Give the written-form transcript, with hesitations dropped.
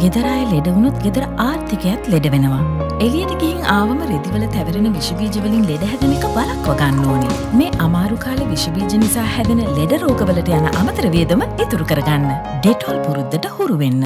ගෙදර අය ලෙඩ වුණොත් ගෙදර ආර්ථිකයත් ලෙඩ වෙනවා. එළියට ගිහින් ආවම රෙදිවල තැවරෙන විෂ බීජ වලින් ලෙඩ හැදෙන එක වළක්ව ගන්න ඕනේ. මේ අමාරු කාලේ විෂ බීජ නිසා හැදෙන ලෙඩ රෝගවලට යන අමතර වියදම ඉතුරු කරගන්න. ඩෙටෝල් පුරුද්දට හුරු වෙන්න.